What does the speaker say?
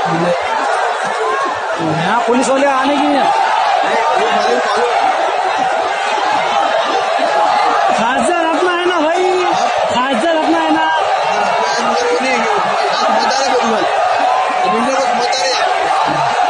यहाँ पुलिस वाले आने की नहीं। खासदार अपना है ना भाई, खासदार अपना है ना। बता रहे